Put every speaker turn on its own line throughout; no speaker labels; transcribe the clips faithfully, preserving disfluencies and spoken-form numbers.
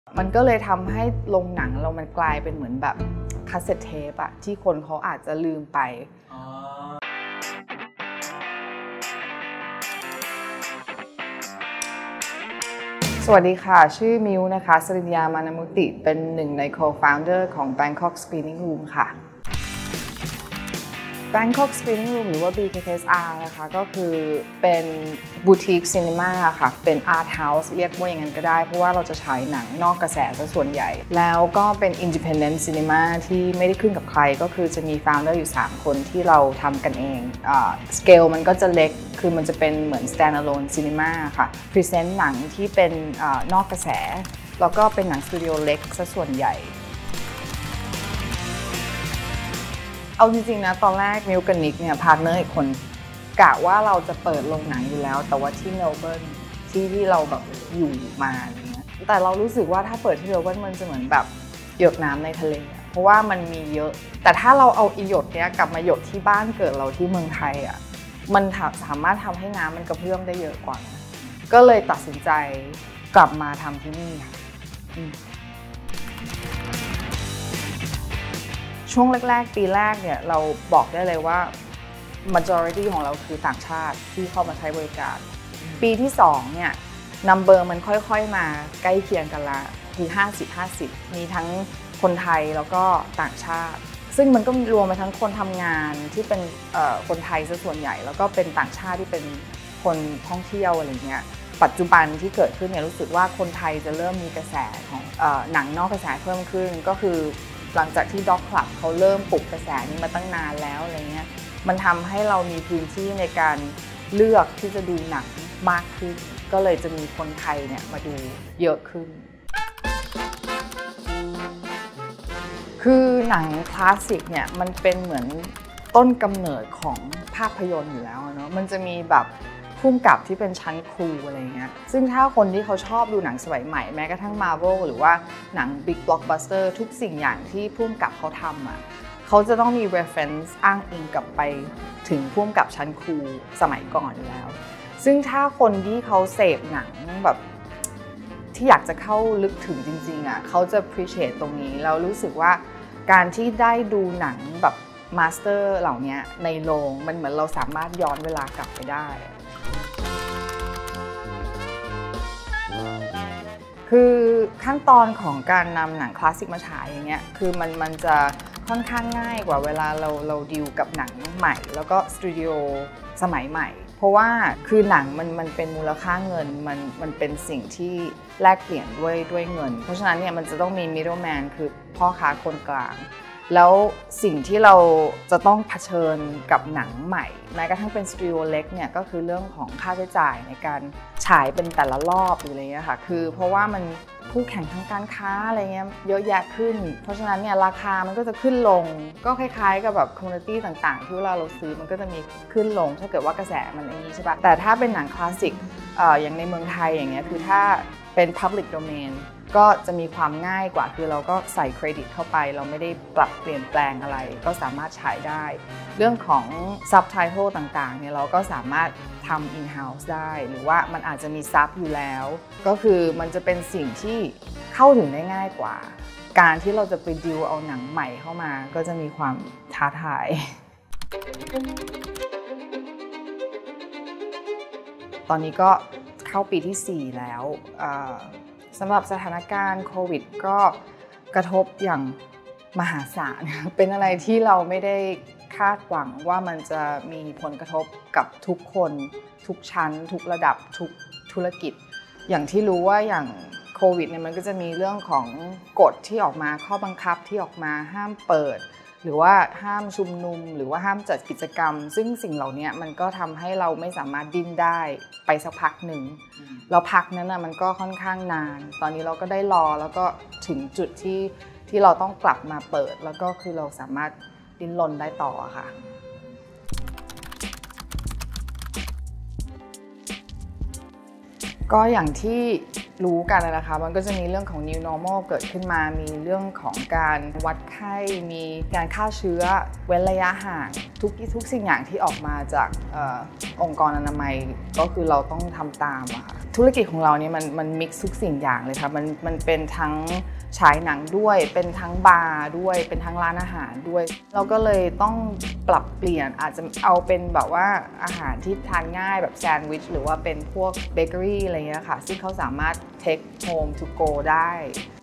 มันก็เลยทำให้โรงหนังเรามันกลายเป็นเหมือนแบบคาสเซ็ตเทปอะที่คนเขาอาจจะลืมไปสวัสดีค่ะชื่อมิวนะคะสริญญามานมุติเป็นหนึ่งใน co-founder ของ Bangkok Screening Room ค่ะ Bangkok Screening Room หรือว่า บี เค เค เอส อาร์ นะคะก็คือเป็นบูติกซินีมาค่ะเป็น Art House เรียกว่าอย่างนั้นก็ได้เพราะว่าเราจะฉายหนังนอกกระแสซะส่วนใหญ่แล้วก็เป็น Independent Cinema ที่ไม่ได้ขึ้นกับใครก็คือจะมี founder อยู่สามคนที่เราทำกันเองสเกลมันก็จะเล็กคือมันจะเป็นเหมือน standalone cinema ค่ะ present หนังที่เป็นนอกกระแสแล้วก็เป็นหนังสตูดิโอเล็กซะส่วนใหญ่เอาจริงๆนะตอนแรกมิวกับนิกเนี่ยพาร์ทเนอร์อีกคนกะว่าเราจะเปิดโรงหนังอยู่แล้วแต่ว่าที่เมลเบิร์นที่ที่เราแบบอยู่มาอะไรเงี้ยแต่เรารู้สึกว่าถ้าเปิดที่เมลเบิร์นมันจะเหมือนแบบหยดน้ำในทะเลเพราะว่ามันมีเยอะแต่ถ้าเราเอาอีหยดเนี้ยกลับมาหยดที่บ้านเกิดเราที่เมืองไทยอ่ะมันสามารถทำให้น้ำมันกระเพื่อมได้เยอะกว่าก็เลยตัดสินใจกลับมาทำที่นี่ค่ะช่วงแรกๆปีแรกเนี่ยเราบอกได้เลยว่า majority ของเราคือต่างชาติที่เข้ามาใช้บริการปีที่สองเนี่ย number มันค่อยๆมาใกล้เคียงกันละคือห้าสิบ ห้าสิบมีทั้งคนไทยแล้วก็ต่างชาติซึ่งมันก็รวมไปทั้งคนทำงานที่เป็นคนไทยซะส่วนใหญ่แล้วก็เป็นต่างชาติที่เป็นคนท่องเที่ยวอะไรเงี้ยปัจจุบันที่เกิดขึ้นเนี่ยรู้สึกว่าคนไทยจะเริ่มมีกระแสของหนังนอกกระแสเพิ่มขึ้นก็คือหลังจากที่ Dog Club เขาเริ่มปลุกกระแสนี้มาตั้งนานแล้วอะไรเงี้ยมันทำให้เรามีพื้นที่ในการเลือกที่จะดูหนังมากขึ้นก็เลยจะมีคนไทยเนี่ยมาดูเยอะขึ้นคือหนังคลาสสิกเนี่ยมันเป็นเหมือนต้นกำเนิดของภาพยนตร์อยู่แล้วเนาะมันจะมีแบบพุ่มกับที่เป็นชั้นครูอะไรเงี้ยซึ่งถ้าคนที่เขาชอบดูหนังสมัยใหม่แม้กระทั่ง Marvel หรือว่าหนัง Big Blockbuster ทุกสิ่งอย่างที่พุ่มกับเขาทำอ่ะเขาจะต้องมี reference อ้างอิงกลับไปถึงพุ่มกับชั้นครูสมัยก่อนอยู่แล้วซึ่งถ้าคนที่เขาเสพหนังแบบที่อยากจะเข้าลึกถึงจริงๆอ่ะเขาจะ appreciate ตรงนี้แล้วรู้สึกว่าการที่ได้ดูหนังแบบมาสเตอร์เหล่านี้ในโรงมันเหมือนเราสามารถย้อนเวลากลับไปได้คือขั้นตอนของการนำหนังคลาสสิกมาฉายอย่างเงี้ยคือมันมันจะค่อนข้างง่ายกว่าเวลาเราเราดีลกับหนังใหม่แล้วก็สตูดิโอสมัยใหม่เพราะว่าคือหนังมันมันเป็นมูลค่าเงินมันมันเป็นสิ่งที่แลกเปลี่ยนด้วยด้วยเงินเพราะฉะนั้นเนี่ยมันจะต้องมี middleman คือพ่อค้าคนกลางแล้วสิ่งที่เราจะต้องเผชิญกับหนังใหม่แม้กระทั่งเป็นสตูดิโอเล็กเนี่ยก็คือเรื่องของค่าใช้จ่ายในการฉายเป็นแต่ละรอบหรืออะไรเงี้ยค่ะคือเพราะว่ามันคู่แข่งทางการค้าอะไรเงี้ยเยอะแยะขึ้นเพราะฉะนั้นเนี่ยราคามันก็จะขึ้นลงก็คล้ายๆกับแบบคอมมูนิตี้ต่างๆที่เวลาเราซื้อมันก็จะมีขึ้นลงถ้าเกิดว่ากระแสมันอย่างนี้ใช่ปะแต่ถ้าเป็นหนังคลาสสิกอย่างในเมืองไทยอย่างเงี้ยคือถ้าเป็น Public Domainก็จะมีความง่ายกว่าคือเราก็ใส่เครดิตเข้าไปเราไม่ได้ปรับเปลี่ยนแปลงอะไรก็สามารถฉายได้เรื่องของ Subtitle ต่างๆเนี่ยเราก็สามารถทำ in-house ได้หรือว่ามันอาจจะมีซับอยู่แล้วก็คือมันจะเป็นสิ่งที่เข้าถึงได้ง่ายกว่าการที่เราจะไปดิวเอาหนังใหม่เข้ามาก็จะมีความท้าทายตอนนี้ก็เข้าปีที่สี่แล้วสำหรับสถานการณ์โควิดก็กระทบอย่างมหาศาลเป็นอะไรที่เราไม่ได้คาดหวังว่ามันจะมีผลกระทบกับทุกคนทุกชั้นทุกระดับทุกธุรกิจอย่างที่รู้ว่าอย่างโควิดเนี่ยมันก็จะมีเรื่องของกฎที่ออกมาข้อบังคับที่ออกมาห้ามเปิดหรือว่าห้ามชุมนุมหรือว่าห้ามจัดกิจกรรมซึ่งสิ่งเหล่านี้มันก็ทำให้เราไม่สามารถดิ้นได้ไปสักพักหนึ่งแล้วพักนั้นนะมันก็ค่อนข้างนานตอนนี้เราก็ได้รอแล้วก็ถึงจุดที่ที่เราต้องกลับมาเปิดแล้วก็คือเราสามารถดิ้นรนได้ต่อค่ะก็อย่างที่รู้กันนะคะมันก็จะมีเรื่องของ new normal เกิดขึ้นมามีเรื่องของการวัดไข้มีการฆ่าเชื้อเว้นระยะห่างทุกทุกสิ่งอย่างที่ออกมาจากอองค์กรอนามัยก็คือเราต้องทำตามอะค่ะธุรกิจของเราเนี่ยมันมันมิกซ์ทุกสิ่งอย่างเลยค่ะมันมันเป็นทั้งฉายหนังด้วยเป็นทั้งบาร์ด้วยเป็นทั้งร้านอาหารด้วยเราก็เลยต้องปรับเปลี่ยนอาจจะเอาเป็นแบบว่าอาหารที่ทานง่ายแบบแซนด์วิชหรือว่าเป็นพวกเบเกอรี่อะไรเงี้ยค่ะซึ่งเขาสามารถ take home to go ได้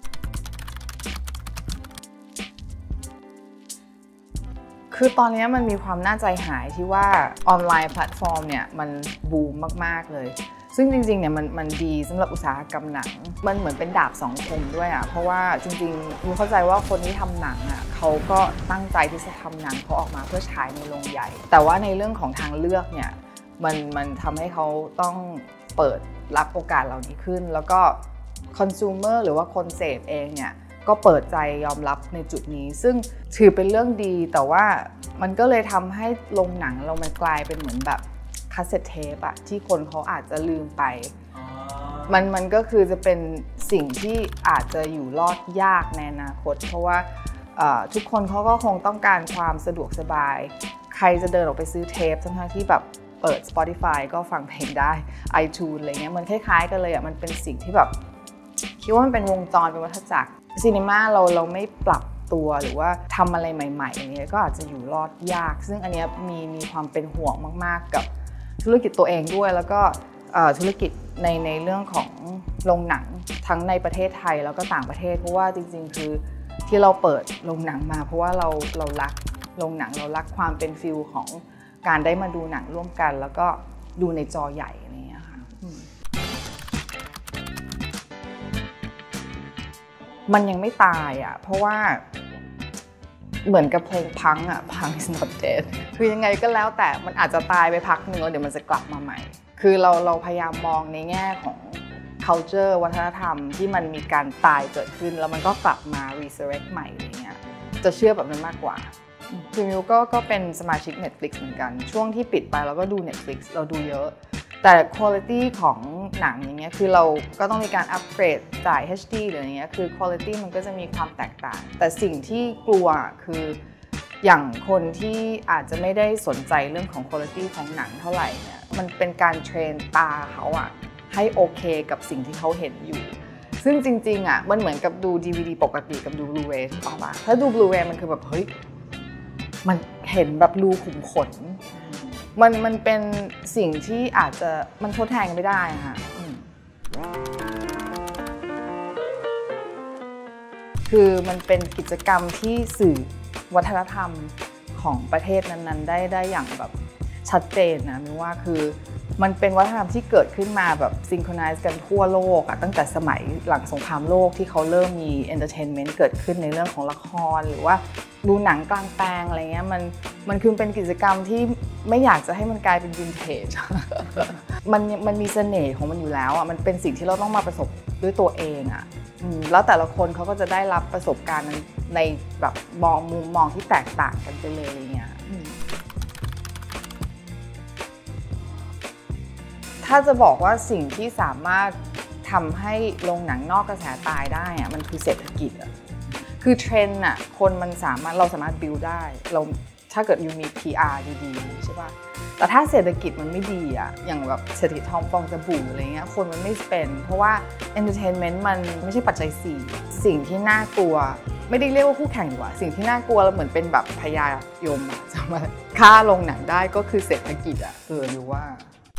คือตอนนี้มันมีความน่าใจหายที่ว่าออนไลน์แพลตฟอร์มเนี่ยมันบูมมากๆเลยซึ่งจริงๆเนี่ยมันมันดีสำหรับอุตสาหกรรมหนังมันเหมือนเป็นดาบสองคมด้วยอ่ะเพราะว่าจริงๆมีเข้าใจว่าคนที่ทำหนังอ่ะเขาก็ตั้งใจที่จะทำหนังเขาออกมาเพื่อฉายในโรงใหญ่แต่ว่าในเรื่องของทางเลือกเนี่ยมันมันทำให้เขาต้องเปิดรับโอกาสเหล่านี้ขึ้นแล้วก็คอน sumer หรือว่าคนเสพเองเนี่ยก็เปิดใจยอมรับในจุดนี้ซึ่งถือเป็นเรื่องดีแต่ว่ามันก็เลยทำให้โรงหนังเรามันกลายเป็นเหมือนแบบคาสเซ็ตเทปอะที่คนเขาอาจจะลืมไปมันมันก็คือจะเป็นสิ่งที่อาจจะอยู่รอดยากในอนาคตเพราะว่าทุกคนเขาก็คงต้องการความสะดวกสบายใครจะเดินออกไปซื้อเทปทั้งที่แบบเปิด Spotify ก็ฟังเพลงได้ iTunes อะไรเงี้ยมันคล้ายๆกันเลยอะมันเป็นสิ่งที่แบบคิดว่ามันเป็นวงจรเป็นวัฏจักรซีนีมาเราเราไม่ปรับตัวหรือว่าทำอะไรใหม่ๆอย่างเงี้ยก็อาจจะอยู่รอดยากซึ่งอันนี้มีมีความเป็นห่วงมากๆกับธุรกิจตัวเองด้วยแล้วก็ธุรกิจในในเรื่องของโรงหนังทั้งในประเทศไทยแล้วก็ต่างประเทศเพราะว่าจริงๆคือที่เราเปิดโรงหนังมาเพราะว่าเราเรารักโรงหนังเรารักความเป็นฟิลของการได้มาดูหนังร่วมกันแล้วก็ดูในจอใหญ่อะไรอย่างเงี้ยค่ะมันยังไม่ตายอ่ะเพราะว่าเหมือนกับเพลงพังอ่ะพัง is not dead คือยังไงก็แล้วแต่มันอาจจะตายไปพักหนึ่งแล้วเดี๋ยวมันจะกลับมาใหม่คือเราเราพยายามมองในแง่ของ culture วัฒนธรรมที่มันมีการตายเกิดขึ้นแล้วมันก็กลับมา resurrect ใหม่อะไรเงี้ยจะเชื่อแบบนั้นมากกว่าคือมิวก็ก็เป็นสมาชิก Netflix เหมือนกันช่วงที่ปิดไปเราก็ดู Netflix เราดูเยอะแต่ quality ของหนังอย่างเงี้ยคือเราก็ต้องมีการอัปเกรดจ่าย เอช ดี หรืออย่างเงี้ยคือ quality มันก็จะมีความแตกต่างแต่สิ่งที่กลัวคืออย่างคนที่อาจจะไม่ได้สนใจเรื่องของ quality ของหนังเท่าไหร่เนี่ยมันเป็นการเทรนตาเขาอะให้โอเคกับสิ่งที่เขาเห็นอยู่ซึ่งจริงๆอะมันเหมือนกับดู ดี วี ดี ปกติกับดู Blu-ray ใช่ป่ะถ้าดู Blu-ray มันคือแบบเฮ้ยมันเห็นแบบรูขุมขนมันมันเป็นสิ่งที่อาจจะมันทดแทนไม่ได้ค่ะคือมันเป็นกิจกรรมที่สื่อวัฒนธรรมของประเทศนั้นๆได้ได้อย่างแบบชัดเจนนะมิวว่าคือมันเป็นวัฒนธรรมที่เกิดขึ้นมาแบบซิงโครไนซ์กันทั่วโลกอะตั้งแต่สมัยหลังสงครามโลกที่เขาเริ่มมีเอนเตอร์เทนเมนต์เกิดขึ้นในเรื่องของละครหรือว่าดูหนังกลางแปลงอะไรเงี้ยมันมันคือเป็นกิจกรรมที่ไม่อยากจะให้มันกลายเป็นวินเทจ มันมันมีเสน่ห์ของมันอยู่แล้วอะมันเป็นสิ่งที่เราต้องมาประสบด้วยตัวเองอะแล้วแต่ละคนเขาก็จะได้รับประสบการณ์ในแบบมองมุมมองที่แตกต่างกันไปเลยอย่างเงี้ยถ้าจะบอกว่าสิ่งที่สามารถทำให้โรงหนังนอกกระแสตายได้อะมันคือเศรษฐกิจอะคือเทรนด์อะคนมันสามารถเราสามารถบิลด์ได้เราถ้าเกิดยูมี พี อาร์ ดีๆใช่ป่ะแต่ถ้าเศรษฐกิจมันไม่ดีอะอย่างแบบเศรษฐกิจทองฟองสบู่อะไรเงี้ยคนมันไม่สเปนเพราะว่าเอนเตอร์เทนเมนต์มันไม่ใช่ปัจจัยสี่สิ่งที่น่ากลัวไม่ได้เรียกว่าคู่แข่งดีกว่าสิ่งที่น่ากลัวแล้วเหมือนเป็นแบบพญายมอะจะมาฆ่าโรงหนังได้ก็คือเศรษฐกิจอะเออรู้ว่า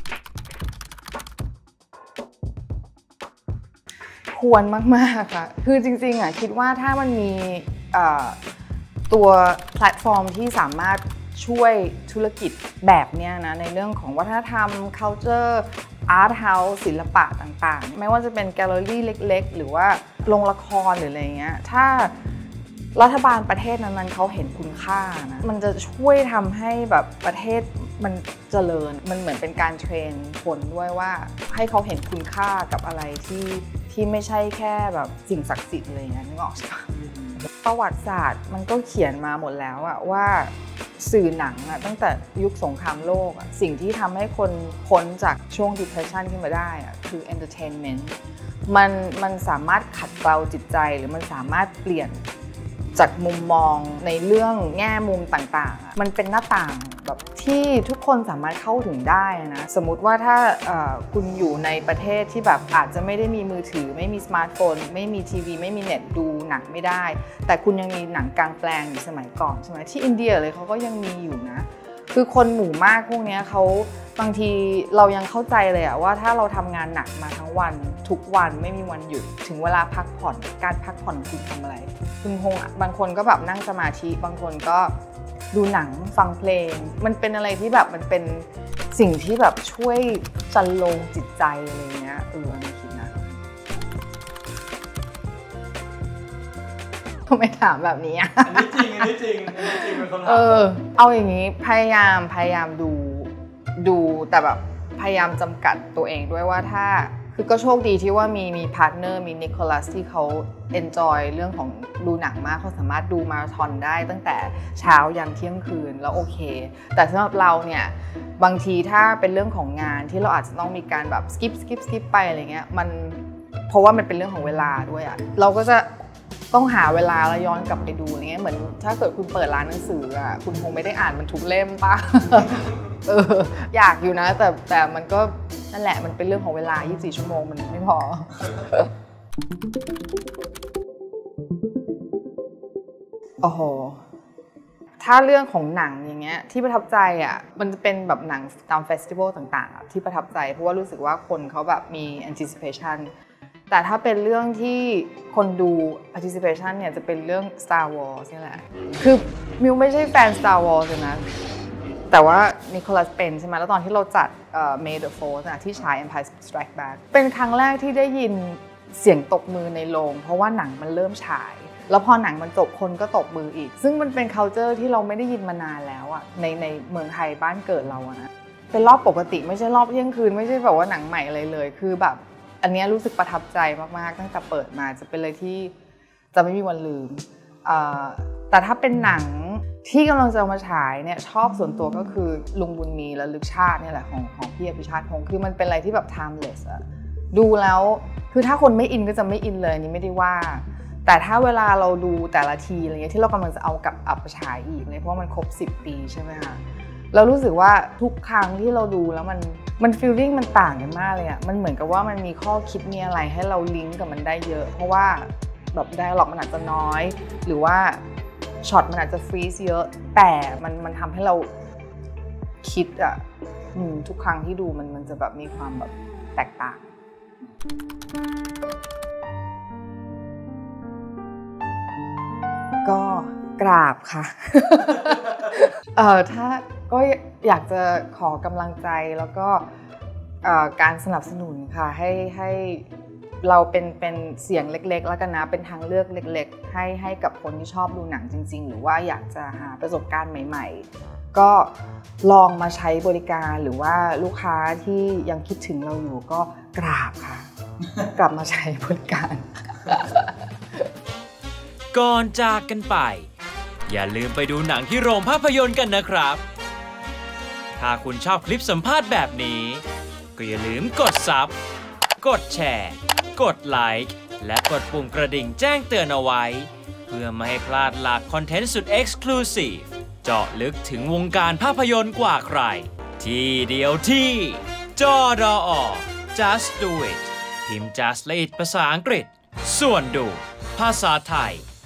ควรมากๆค่ะคือจริงๆอ่ะคิดว่าถ้ามันมีตัวแพลตฟอร์มที่สามารถช่วยธุรกิจแบบนี้นะในเรื่องของวัฒนธรรม culture art house ศิลปะต่างๆไม่ว่าจะเป็นแกลเลอรี่เล็กๆหรือว่าโรงละครหรืออะไรเงี้ยถ้ารัฐบาลประเทศนั้นๆเขาเห็นคุณค่านะมันจะช่วยทำให้แบบประเทศมันเจริญมันเหมือนเป็นการเทรนคนด้วยว่าให้เขาเห็นคุณค่ากับอะไรที่ที่ไม่ใช่แค่แบบสิ่งศักดิ์สิทธิ์อะไรอย่างเงี้ยนึกออกใช่ปะประวัติศาสตร์มันก็เขียนมาหมดแล้วอะว่าสื่อหนังอะตั้งแต่ยุคสงครามโลกอะสิ่งที่ทำให้คนพ้นจากช่วง depression ขึ้นมาได้อะคือ entertainment มันมันสามารถขัดเกลาจิตใจหรือมันสามารถเปลี่ยนจากมุมมองในเรื่องแง่มุมต่างๆมันเป็นหน้าต่างแบบที่ทุกคนสามารถเข้าถึงได้นะสมมุติว่าถ้าคุณอยู่ในประเทศที่แบบอาจจะไม่ได้มีมือถือไม่มีสมาร์ทโฟนไม่มีทีวีไม่มีเน็ตดูหนังไม่ได้แต่คุณยังมีหนังกลางแปลงอยู่สมัยก่อนใช่ไหมที่อินเดียเลยเขาก็ยังมีอยู่นะคือคนหมู่มากพวกนี้เขาบางทีเรายังเข้าใจเลยอะว่าถ้าเราทำงานหนักมาทั้งวันทุกวันไม่มีวันหยุดถึงเวลาพักผ่อนการพักผ่อนคุณทำอะไรคุณคงบางคนก็แบบนั่งสมาธิบางคนก็ดูหนังฟังเพลงมันเป็นอะไรที่แบบมันเป็นสิ่งที่แบบช่วยจันโลงจิตใจอะไรเงี้ยเอออันนี้คิดนะทำไมถามแบบนี้อ่ะ
อันนี้จริงอันนี้จริงอันนี้จริงเป็นคำถาม
เออเอาอย่างนี้พยายามพยายามดูดูแต่แบบพยายามจำกัดตัวเองด้วยว่าถ้าคือก็โชคดีที่ว่ามีมีพาร์ทเนอร์มีนิโคลัสที่เขาเอนจอยเรื่องของดูหนังมากเขาสามารถดูมาราธอนได้ตั้งแต่เช้ายันเที่ยงคืนแล้วโอเคแต่สำหรับเราเนี่ยบางทีถ้าเป็นเรื่องของงานที่เราอาจจะต้องมีการแบบสกิปสกิปสกิปไปอะไรเงี้ยมันเพราะว่ามันเป็นเรื่องของเวลาด้วยอะเราก็จะต้องหาเวลาแล้วย้อนกลับไปดูอะไรเงี้ยเหมือนถ้าเกิดคุณเปิดร้านหนังสืออ่ะคุณคงไม่ได้อ่านมันทุกเล่มป่ะ เอออยากอยู่นะแต่แต่มันก็นั่นแหละมันเป็นเรื่องของเวลายี่สิบสี่ชั่วโมงมันไม่พอ โอ้โหถ้าเรื่องของหนังอย่างเงี้ยที่ประทับใจอ่ะมันจะเป็นแบบหนังตามเฟสติวัลต่างๆอ่ะที่ประทับใจเพราะว่ารู้สึกว่าคนเขาแบบมี anticipationแต่ถ้าเป็นเรื่องที่คนดู participation เนี่ยจะเป็นเรื่อง Star Wars นี่แหละคือมิวไม่ใช่แฟน Star Wars เลยนะแต่ว่านิโคลัสเป็นใช่ไหมแล้วตอนที่เราจัด May the fourth นะที่ฉาย Empire Strikes Back เป็นครั้งแรกที่ได้ยินเสียงตบมือในโรงเพราะว่าหนังมันเริ่มฉายแล้วพอหนังมันจบคนก็ตบมืออีกซึ่งมันเป็น culture ที่เราไม่ได้ยินมานานแล้วอะในในเมืองไทยบ้านเกิดเราอะนะเป็นรอบปกติไม่ใช่รอบเที่ยงคืนไม่ใช่แบบว่าหนังใหม่อะไรเลยคือแบบอันนี้รู้สึกประทับใจมากๆตั้งแต่เปิดมาจะเป็นเลยที่จะไม่มีวันลืมแต่ถ้าเป็นหนังที่กำลังจะมาฉายเนี่ยชอบส่วนตัวก็คือลุงบุญมีและลึกชาตินี่แหละของของพี่อภิชาติพงศ์คือมันเป็นอะไรที่แบบ timeless อะดูแล้วคือถ้าคนไม่อินก็จะไม่อินเลยนี่ไม่ได้ว่าแต่ถ้าเวลาเราดูแต่ละทีอะไรเงี้ยที่เรากำลังจะเอากลับอับมาฉายอีกเลยเพราะมันครบสิบปีใช่ไหมคะเรารู้สึกว่าทุกครั้งที่เราดูแล้วมันมันฟีลลิ่งมันต่างกันมากเลยอะมันเหมือนกับว่ามันมีข้อคิดมีอะไรให้เราลิงก์กับมันได้เยอะเพราะว่าแบบไดอะล็อกมันอาจจะน้อยหรือว่าช็อตมันอาจจะฟรีซเยอะแต่มันมันทำให้เราคิดอะทุกครั้งที่ดูมันมันจะแบบมีความแบบแตกต่างก็กราบค่ะ เอ่อถ้าก็อยากจะขอกำลังใจแล้วก็การสนับสนุนค่ะให้ให้เราเป็นเป็นเสียงเล็กๆแล้วกันนะเป็นทางเลือกเล็กๆให้ให้กับคนที่ชอบดูหนังจริงๆหรือว่าอยากจะหาประสบการณ์ใหม่ๆก็ลองมาใช้บริการหรือว่าลูกค้าที่ยังคิดถึงเราอยู่ก็กราบค่ะ กลับมาใช้บริการ
ก่อนจากกันไปอย่าลืมไปดูหนังที่โรงภาพยนตร์กันนะครับถ้าคุณชอบคลิปสัมภาษณ์แบบนี้ก็อย่าลืมกดซับกดแชร์กดไลค์และกดปุ่มกระดิ่งแจ้งเตือนเอาไว้เพื่อไม่ให้พลาดหลากคอนเทนต์สุด Exclusive เจาะลึกถึงวงการภาพยนตร์กว่าใครที่เดียวที่จอ ดอ อ Just Do It พิมพ์ Just และ It ภาษาอังกฤษส่วนดูภาษาไทย